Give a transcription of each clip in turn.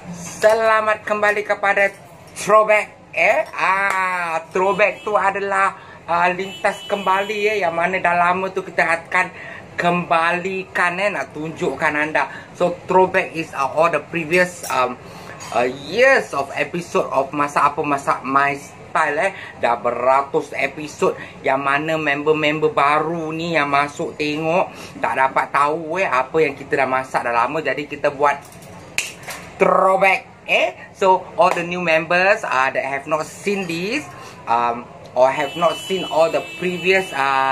Selamat kembali kepada Throwback. Throwback tu adalah lintas kembali yang mana dah lama tu kita akan kembalikan nak tunjukkan anda. So Throwback is all the previous years of episode of Masak Apa Masak My Style. Dah beratus episod yang mana member-member baru ni yang masuk tengok tak dapat tahu apa yang kita dah masak dah lama. Jadi kita buat Throwback. So all the new members that have not seen this or have not seen all the previous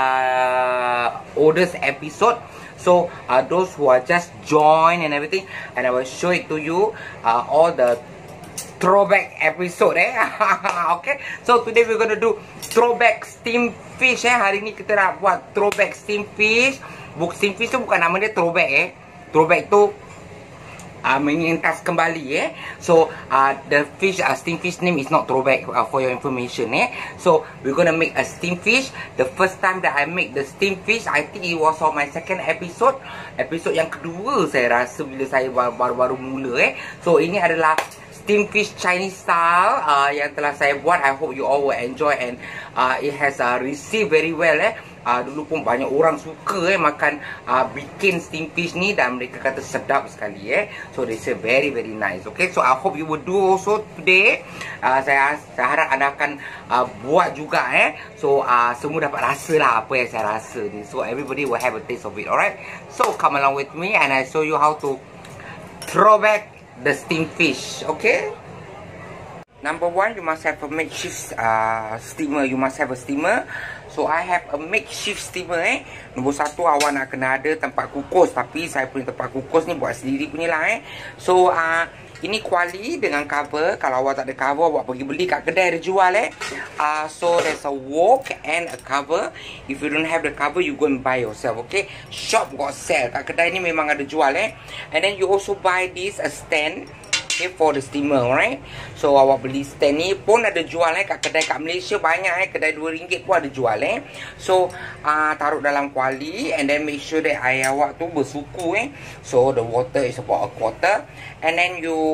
oldest episode, so those who are just joined and everything, and I will show it to you all the throwback episode. Okay, so today we're gonna do throwback steamed fish. Hari ni kita nak buat throwback steamed fish. Steamed fish tu bukan nama dia throwback. Throwback tu menyintas kembali. So the fish, steamed fish name is not throwback, for your information. So we're gonna make a steamed fish. The first time that I make the steamed fish, I think it was on my second episode. Episode yang kedua saya rasa bila saya baru-baru mula. So ini adalah steamed fish Chinese style yang telah saya buat. I hope you all will enjoy, and it has received very well. Dulu pun banyak orang suka makan bikin steamed fish ni, dan mereka kata sedap sekali. So they say very nice. Okay, so I hope you will do also today. Saya harap anda akan buat juga. So semua dapat rasa lah apa yang saya rasa ni. So everybody will have a taste of it. Alright, so come along with me and I show you how to throw back the steamed fish. Okay, number one, you must have a makeshift steamer. You must have a steamer. So I have a makeshift steamer. Nombor satu, awak nak kena ada tempat kukus. Tapi saya punya tempat kukus ni buat sendiri punya lah. So ini kuali dengan cover. Kalau awak tak ada cover, awak pergi beli kat kedai ada jual. So there's a wok and a cover. If you don't have the cover, you go and buy yourself. Okay, shop got sell. Kat kedai ni memang ada jual. And then you also buy this a stand. Okay, for the steamer, alright. So awak beli stand ni pun ada jual kat kedai kat Malaysia banyak. Kedai RM2 pun ada jual. So taruh dalam kuali, and then make sure that air awak tu bersuku. So the water is about a quarter, and then you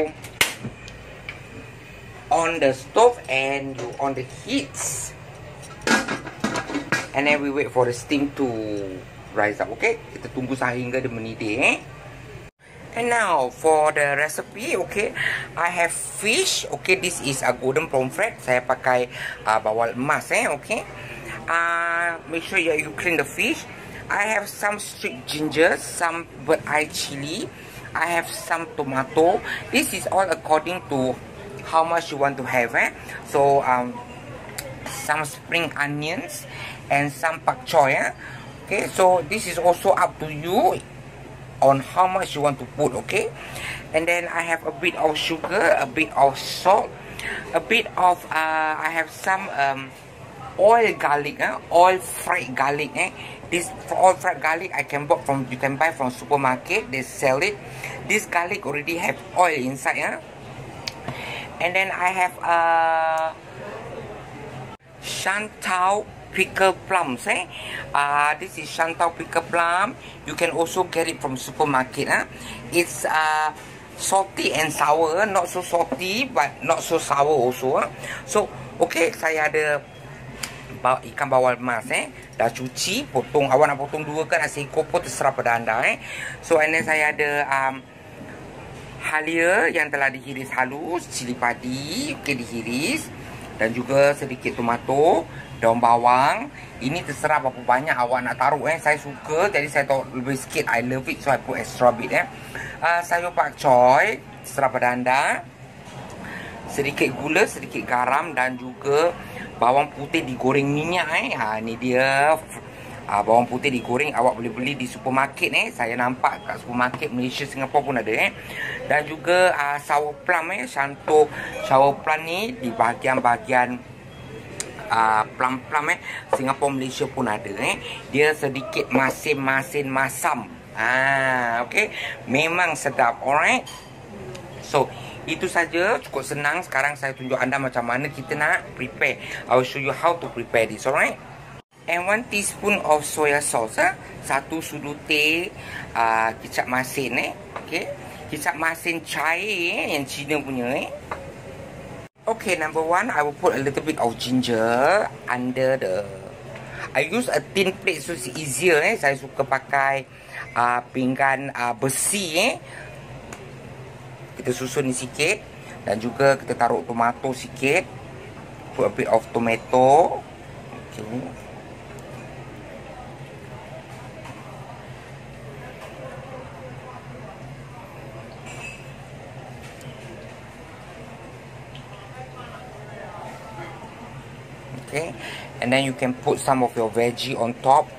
on the stove and you on the heats, and then we wait for the steam to rise up. Okay, kita tunggu sehingga dia mendidih. And now for the recipe, okay, I have fish. Okay, this is a golden pomfret. Saya pakai bawal emas, okay. Make sure you clean the fish. I have some stripped ginger, some bird eye chili. I have some tomato. This is all according to how much you want to have. So some spring onions and some pak choy. Okay, so this is also up to you on how much you want to put. Okay, and then I have a bit of sugar, a bit of salt, a bit of I have some oil garlic, oil fried garlic. This oil fried garlic you can buy from supermarket. They sell it. This garlic already have oil inside. And then I have Shantou pickle plums. This is Shantou pickle plum. You can also get it from supermarket. It's salty and sour. Not so salty but not so sour also. So okay, saya ada ikan bawal emas. Dah cuci, potong. Awak nak potong dua kan, seekor pun terserah pada anda. So and then saya ada halia yang telah dihiris halus, cili padi, okay, dihiris, dan juga sedikit tomato, daun bawang. Ini terserah berapa banyak awak nak taruh. Saya suka, jadi saya taruh lebih sikit. I love it, so I put extra bit. Sayur pak choy, terserah pada anda. Sedikit gula, sedikit garam, dan juga bawang putih digoreng minyak. Ni dia bawang putih digoreng. Awak boleh beli di supermarket. Saya nampak kat supermarket Malaysia, Singapura pun ada. Dan juga sour plum. Shantou sour plum ni di bahagian-bahagian plum-plum Singapura, Malaysia pun ada. Dia sedikit masin-masin masam. Okay, memang sedap. Alright, so itu saja, cukup senang. Sekarang saya tunjuk anda macam mana kita nak prepare. I will show you how to prepare this. Alright, and 1 teaspoon of soya sauce. 1 sudu teh kicap masin. Okay, Kicap masin cair yang Cina punya Okay, number one, I will put a little bit of ginger under the... I use a thin plate so it's easier Saya suka pakai pinggan besi Kita susun ni sikit. Dan juga kita taruh tomato sikit. Put a bit of tomato. Okay, and then you can put some of your veggie on top.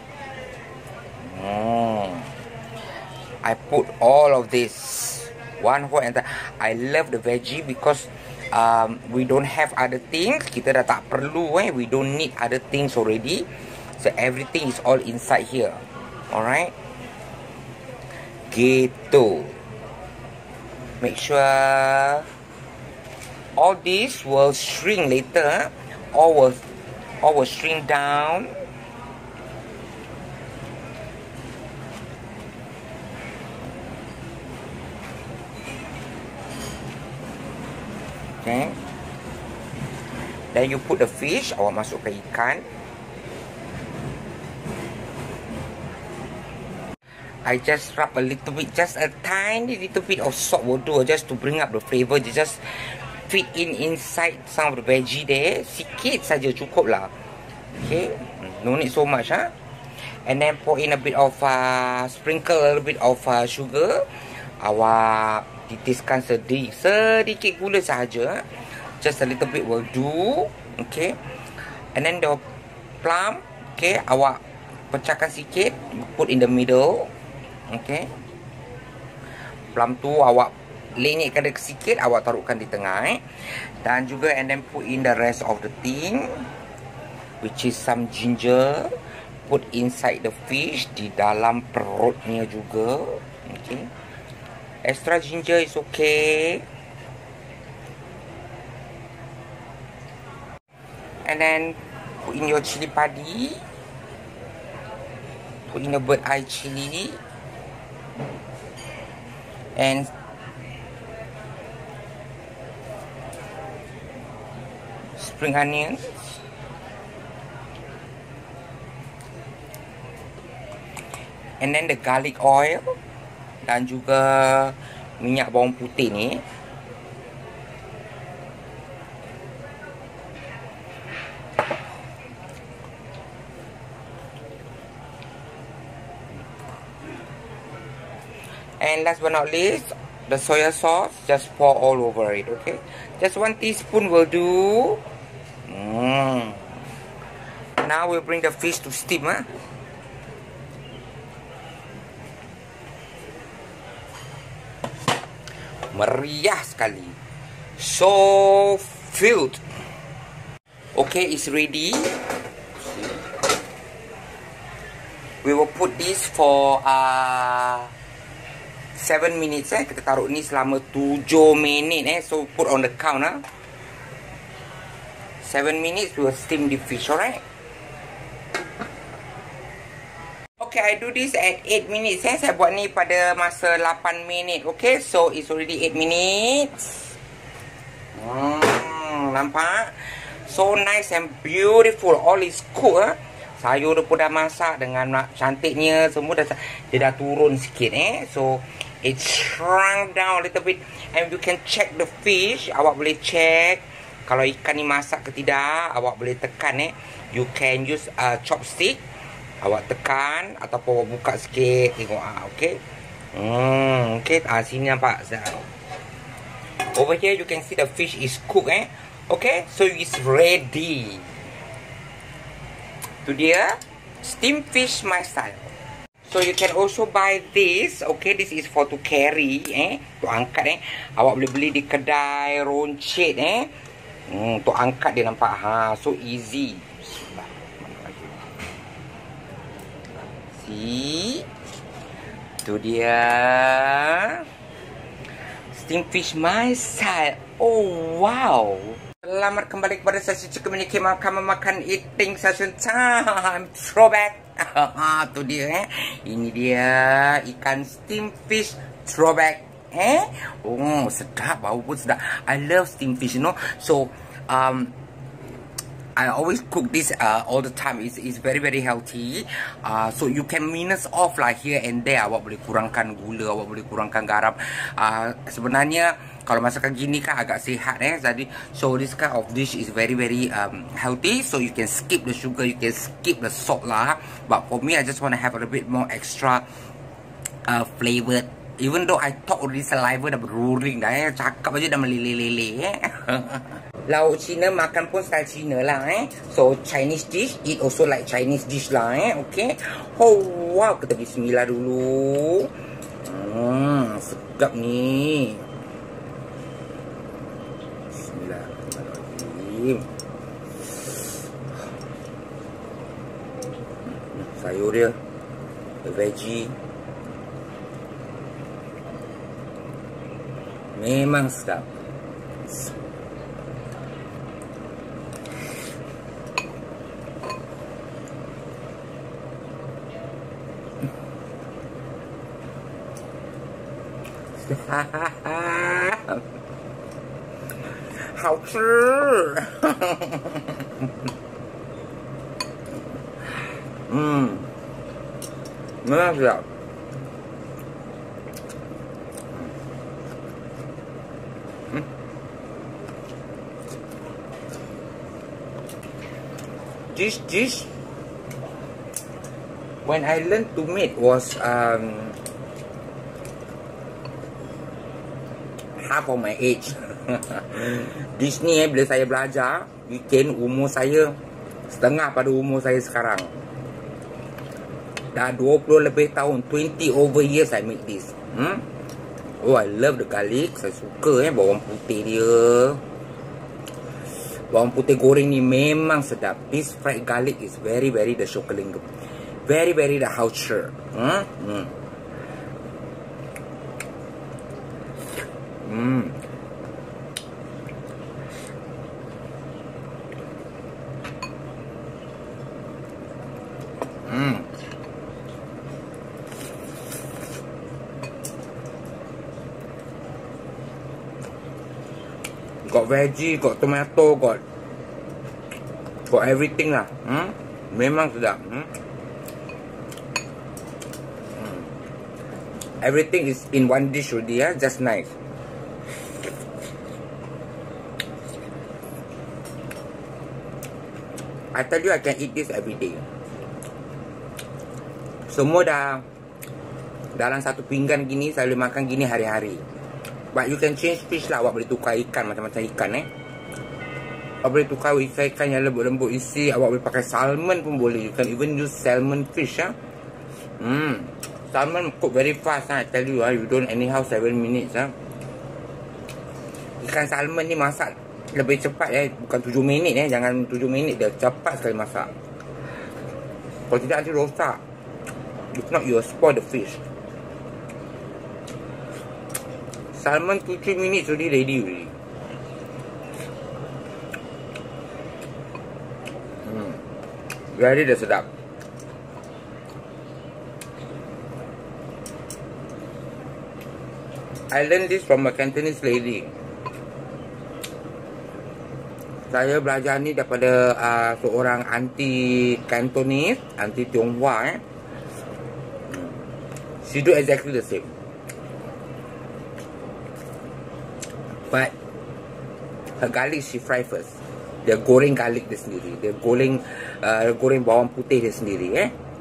I put all of this one whole entire. I love the veggie because we don't have other things. Kita dah tak perlu we don't need other things already. So everything is all inside here. Alright. Gitu. Make sure all this will shrink later. All will shrink down. Okay. Then you put the fish. Awak masukkan ikan. I just rub a little bit, just a tiny little bit of salt will do, just to bring up the flavor. Just fit in inside some of the veggie there. Sikit saja cukup lah. Okay, no need so much And then pour in a bit of sprinkle a little bit of sugar. Awak titiskan sedikit gula sahaja. Just a little bit will do. Okay. And then the plum, okay, awak pecahkan sikit, put in the middle. Okay. Plum tu awak lenyekkan dia sikit, awak taruhkan di tengah Dan juga and then put in the rest of the thing, which is some ginger. Put inside the fish, di dalam perutnya juga. Okay. Extra ginger is okay. And then put in your chili padi. Put in the bird eye chili. And spring onions. And then the garlic oil. Dan juga minyak bawang putih ni. And last but not least, the soya sauce. Just pour all over it, okay? Just 1 teaspoon will do. Now we'll bring the fish to steam. Meriah sekali. So filled. Okay, it's ready. We will put this for 7 minutes. Kita taruh ni selama 7 minit. So put on the count. 7 minutes we will steam the fish. Alright. Okay, I do this at 8 minutes. Saya buat ni pada masa 8 minit. Okay, so it's already 8 minutes. Nampak? So nice and beautiful. All is cooked. Sayur dia pun dah masak dengan cantiknya. Semua dah, dia dah turun sikit. So it shrunk down a little bit. And you can check the fish. Awak boleh check kalau ikan ni masak ke tidak. Awak boleh tekan. You can use a chopstick. Awak tekan ataupun awak buka sikit. Tengok okay. Okay, sini nampak. Over here you can see the fish is cooked. Okay, so it's ready. Tu dia steamed fish my style. So you can also buy this. Okay, this is for to carry. Tu angkat. Awak boleh beli di kedai roncit. Tu angkat dia nampak. So easy. Itu dia steam fish my style. Oh wow. Selamat kembali kepada sesi Chicken Miniki makan eating session time. Throwback. Tu dia Ini dia ikan steam fish throwback. Oh, sedap, bau pun sedap. I love steamed fish, you know. So, I always cook this all the time. It's very very healthy. So you can minus off lah here and there. Awak boleh kurangkan gula, awak boleh kurangkan garam. Sebenarnya kalau masakan gini kan agak sihat jadi so this kind of dish is very very healthy. So you can skip the sugar, you can skip the salt lah. But for me, I just want to have a little bit more extra flavored. Even though I talk already, saliva dah beruring dah cakap aja dah meleleh-leleh Lauk Cina makan pun style Cina lah So Chinese dish, eat also like Chinese dish lah okay. Oh wow, kita bismillah dulu. Sedap ni. Bismillahirrahmanirrahim. Sayur dia, the veggie memang sedap. Hào吃. Memang sedap. This dish when I learned to make was half of my age. Dish ni bila saya belajar weekend, umur saya setengah pada umur saya sekarang. Dah 20 lebih tahun, 20 over years I make this. Oh, I love the garlic. Saya suka bawang putih dia. Bawang putih goreng ni memang sedap. This fried garlic is very very the shokeling. Very very the haucher. Got veggie, got tomato, got everything lah. Memang sedap. Everything is in one dish already just nice. I tell you, I can eat this every day. Semua dah dalam satu pinggan gini, saya boleh makan gini hari-hari. But you can change fish lah. Awak boleh tukar ikan, macam-macam ikan Awak boleh tukar ikan yang lembut-lembut isi. Awak boleh pakai salmon pun boleh. You can even use salmon fish Salmon cook very fast I tell you you don't anyhow 7 minutes Ikan salmon ni masak lebih cepat bukan 7 minit Jangan 7 minit, dia cepat sekali masak. Kalau tidak nanti rosak. If not you will spoil the fish. Salmon 2-3 minutes already ready. Very dah sedap. I learned this from a Cantonese lady. Saya belajar ni daripada seorang aunty Cantonese, aunty Tionghoa She do exactly the same. But her garlic she fry first. Dia goreng garlic dia sendiri. Dia goreng bawang putih dia sendiri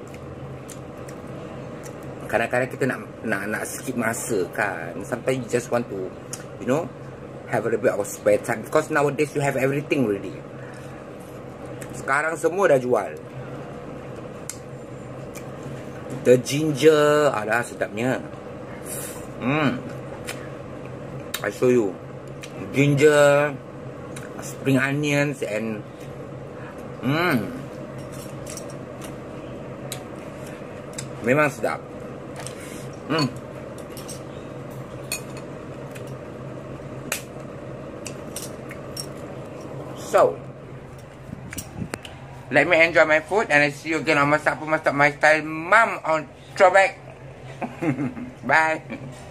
Kadang-kadang kita nak skip masa kan. Sometimes you just want to, you know, have a little bit of spare time. Because nowadays you have everything already. Sekarang semua dah jual. The ginger, alah sedapnya. I show you. Ginger, spring onions and memang sedap. So, let me enjoy my food and I see you again on Masak my style mom on Throwback. Bye.